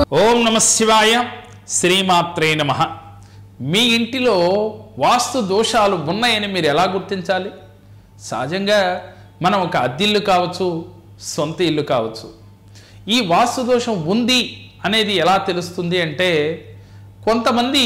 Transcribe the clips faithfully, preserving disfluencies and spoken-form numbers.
ఓం నమ శివాయ, శ్రీమాత్రే నమః. మీ ఇంటిలో వాస్తు దోషాలు ఉన్నాయని మీరు ఎలా గుర్తించాలి? సహజంగా మనం ఒక అద్దిల్లు కావచ్చు, సొంత ఇల్లు కావచ్చు, ఈ వాస్తు దోషం ఉంది అనేది ఎలా తెలుస్తుంది అంటే, కొంతమంది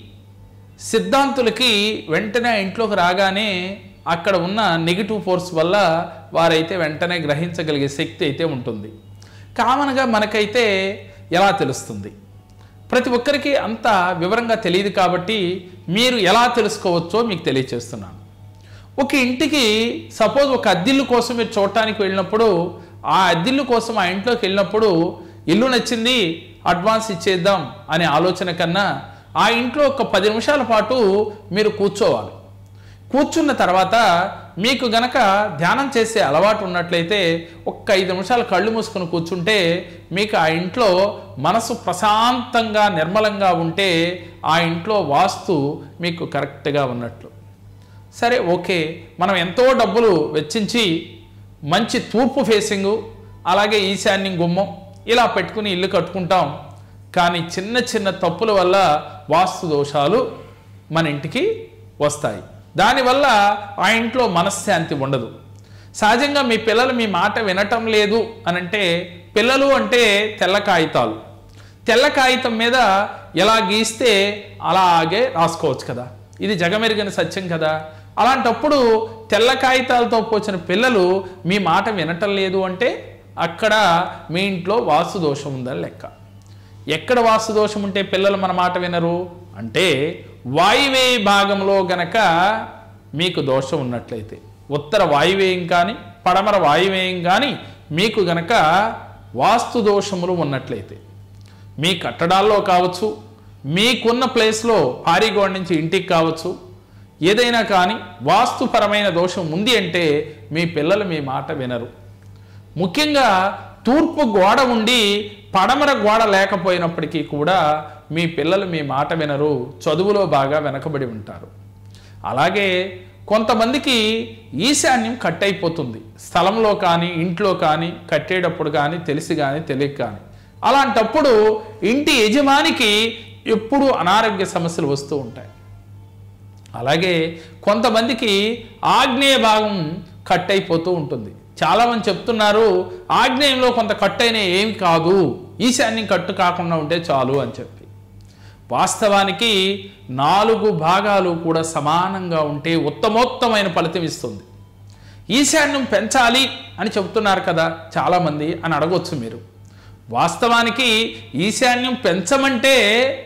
సిద్ధాంతులకి వెంటనే ఇంట్లోకి రాగానే అక్కడ ఉన్న నెగిటివ్ ఫోర్స్ వల్ల వారైతే వెంటనే గ్రహించగలిగే శక్తి అయితే ఉంటుంది. కామన్గా మనకైతే ఎలా తెలుస్తుంది? ప్రతి ఒక్కరికి అంత వివరంగా తెలియదు కాబట్టి మీరు ఎలా తెలుసుకోవచ్చో మీకు తెలియచేస్తున్నాను. ఒక ఇంటికి సపోజ్ ఒక అద్దిల్లు కోసం మీరు చూడటానికి వెళ్ళినప్పుడు, ఆ అద్దిల్లు కోసం ఆ ఇంట్లోకి వెళ్ళినప్పుడు ఇల్లు నచ్చింది అడ్వాన్స్ ఇచ్చేద్దాం అనే ఆలోచన కన్నా ఆ ఇంట్లో ఒక పది నిమిషాల పాటు మీరు కూర్చోవాలి. కూర్చున్న తర్వాత మీకు గనక ధ్యానం చేసే అలవాటు ఉన్నట్లయితే ఒక్క ఐదు నిమిషాలు కళ్ళు మూసుకొని కూర్చుంటే మీకు ఆ ఇంట్లో మనసు ప్రశాంతంగా నిర్మలంగా ఉంటే ఆ ఇంట్లో వాస్తు మీకు కరెక్ట్గా ఉన్నట్లు. సరే, ఓకే, మనం ఎంతో డబ్బులు వెచ్చించి మంచి తూర్పు ఫేసింగు, అలాగే ఈశాన్యం గుమ్మం ఇలా పెట్టుకుని ఇల్లు కట్టుకుంటాం. కానీ చిన్న చిన్న తప్పుల వల్ల వాస్తు దోషాలు మన ఇంటికి వస్తాయి. దానివల్ల ఆ ఇంట్లో మనశ్శాంతి ఉండదు. సహజంగా మీ పిల్లలు మీ మాట వినటం లేదు అని అంటే, పిల్లలు అంటే తెల్ల కాగితాలు, తెల్ల కాగితం మీద ఎలా గీస్తే అలాగే రాసుకోవచ్చు కదా, ఇది జగమెరిగిన సత్యం కదా. అలాంటప్పుడు తెల్ల కాగితాలతో పోచిన పిల్లలు మీ మాట వినటం లేదు అంటే అక్కడ మీ ఇంట్లో వాస్తు దోషం ఉందని లెక్క. ఎక్కడ వాస్తు దోషం ఉంటే పిల్లలు మన మాట వినరు అంటే, వాయువ్య భాగంలో గనక మీకు దోషం ఉన్నట్లయితే, ఉత్తర వాయువ్యం కానీ పడమర వాయువ్యం కానీ మీకు గనక వాస్తు దోషములు ఉన్నట్లయితే, మీ కట్టడాల్లో కావచ్చు, మీకున్న ప్లేస్లో పారిగోడ నుంచి ఇంటికి కావచ్చు, ఏదైనా కానీ వాస్తుపరమైన దోషం ఉంది అంటే మీ పిల్లలు మీ మాట వినరు. ముఖ్యంగా తూర్పు గోడ ఉండి పడమర గోడ లేకపోయినప్పటికీ కూడా మీ పిల్లలు మీ మాట వినరు, చదువులో బాగా వెనకబడి ఉంటారు. అలాగే కొంతమందికి ఈశాన్యం కట్ అయిపోతుంది, స్థలంలో కానీ ఇంట్లో కానీ కట్టేటప్పుడు కానీ తెలిసి కానీ తెలియక కానీ. అలాంటప్పుడు ఇంటి యజమానికి ఎప్పుడూ అనారోగ్య సమస్యలు వస్తూ ఉంటాయి. అలాగే కొంతమందికి ఆగ్నేయ భాగం కట్ అయిపోతూ ఉంటుంది. చాలామంది చెప్తున్నారు ఆగ్నేయంలో కొంత కట్ అయినా ఏం కాదు, ఈశాన్యం కట్టు కాకుండా ఉంటే చాలు అని చెప్పి. వాస్తవానికి నాలుగు భాగాలు కూడా సమానంగా ఉంటే ఉత్తమోత్తమైన ఫలితం ఇస్తుంది. ఈశాన్యం పెంచాలి అని చెబుతున్నారు కదా చాలామంది అని అడగొచ్చు మీరు. వాస్తవానికి ఈశాన్యం పెంచమంటే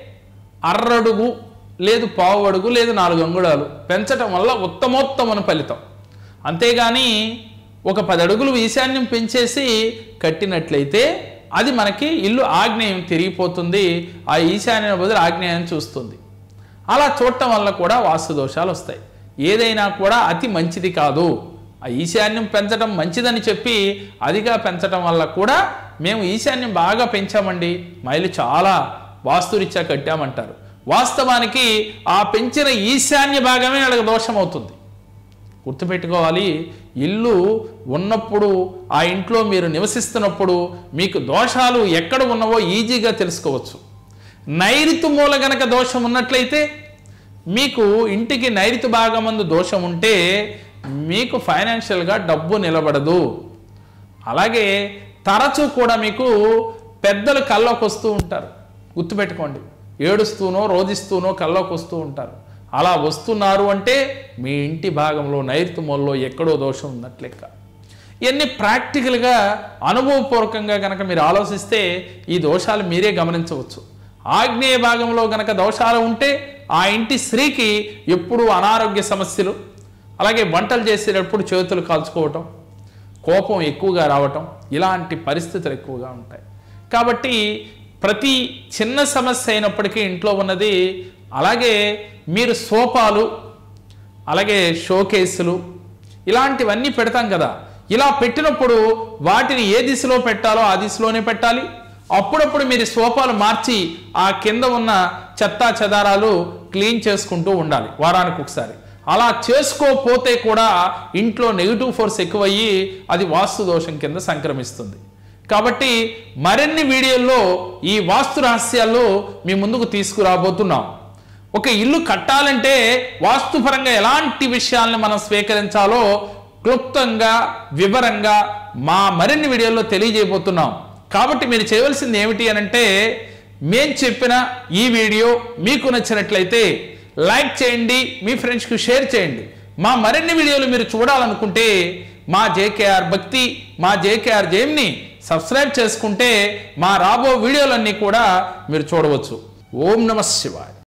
అర్రడుగు లేదు పావు అడుగు లేదు నాలుగు అంగుళాలు పెంచటం వల్ల ఉత్తమోత్తమైన ఫలితం. అంతేగాని ఒక పది అడుగులు ఈశాన్యం పెంచేసి కట్టినట్లయితే అది మనకి ఇల్లు ఆగ్నేయం తిరిగిపోతుంది, ఆ ఈశాన్యం బదులు ఆగ్నేయం చూస్తుంది. అలా చూడటం వల్ల కూడా వాస్తు దోషాలు వస్తాయి. ఏదైనా కూడా అతి మంచిది కాదు. ఆ ఈశాన్యం పెంచడం మంచిదని చెప్పి అదిగా పెంచడం వల్ల కూడా మేము ఈశాన్యం బాగా పెంచామండి, మా ఇల్లు చాలా వాస్తురీత్యా కట్టామంటారు. వాస్తవానికి ఆ పెంచిన ఈశాన్య భాగమే వాళ్ళకి దోషం అవుతుంది. గుర్తుపెట్టుకోవాలి, ఇల్లు ఉన్నప్పుడు ఆ ఇంట్లో మీరు నివసిస్తున్నప్పుడు మీకు దోషాలు ఎక్కడ ఉన్నావో ఈజీగా తెలుసుకోవచ్చు. నైరుతి మూల గనక దోషం ఉన్నట్లయితే, మీకు ఇంటికి నైరుతి భాగమందు దోషం ఉంటే మీకు ఫైనాన్షియల్గా డబ్బు నిలబడదు. అలాగే తరచూ కూడా మీకు పెద్దలు కల్లోకి వస్తూ ఉంటారు. గుర్తుపెట్టుకోండి, ఏడుస్తూనో రోధిస్తూనో కల్లోకి వస్తూ ఉంటారు. అలా వస్తున్నారు అంటే మీ ఇంటి భాగంలో నైరుతి మూలలో ఎక్కడో దోషం ఉన్నట్లెక్క. ఇవన్నీ ప్రాక్టికల్గా అనుభవపూర్వకంగా కనుక మీరు ఆలోచిస్తే ఈ దోషాలు మీరే గమనించవచ్చు. ఆగ్నేయ భాగంలో కనుక దోషాలు ఉంటే ఆ ఇంటి స్త్రీకి ఎప్పుడూ అనారోగ్య సమస్యలు, అలాగే వంటలు చేసేటప్పుడు చేతులు కాల్చుకోవటం, కోపం ఎక్కువగా రావటం, ఇలాంటి పరిస్థితులు ఎక్కువగా ఉంటాయి. కాబట్టి ప్రతి చిన్న సమస్య అయినప్పటికీ ఇంట్లో ఉన్నది. అలాగే మీరు సోఫాలు, అలాగే షోకేసులు ఇలాంటివన్నీ పెడతాం కదా, ఇలా పెట్టినప్పుడు వాటిని ఏ దిశలో పెట్టాలో ఆ దిశలోనే పెట్టాలి. అప్పుడప్పుడు మీరు సోఫాలు మార్చి ఆ కింద ఉన్న చెత్తా చెదారాలు క్లీన్ చేసుకుంటూ ఉండాలి వారానికి ఒకసారి. అలా చేసుకోకపోతే కూడా ఇంట్లో నెగిటివ్ ఫోర్స్ ఎక్కువయ్యి అది వాస్తు దోషం కింద సంక్రమిస్తుంది. కాబట్టి మరిన్ని వీడియోల్లో ఈ వాస్తు రహస్యాలు మీ ముందుకు తీసుకురాబోతున్నాం. ఒక ఇల్లు కట్టాలంటే వాస్తుపరంగా ఎలాంటి విషయాలను మనం స్వీకరించాలో క్లుప్తంగా వివరంగా మా మరిన్ని వీడియోల్లో తెలియజేయబోతున్నాం. కాబట్టి మీరు చేయవలసింది ఏమిటి అనంటే, మేము చెప్పిన ఈ వీడియో మీకు నచ్చినట్లయితే లైక్ చేయండి, మీ ఫ్రెండ్స్కి షేర్ చేయండి. మా మరిన్ని వీడియోలు మీరు చూడాలనుకుంటే మా జేకేఆర్ భక్తి, మా జేకేఆర్ జేమ్ని సబ్స్క్రైబ్ చేసుకుంటే మా రాబో వీడియోలన్నీ కూడా మీరు చూడవచ్చు. ఓం నమః శివాయ.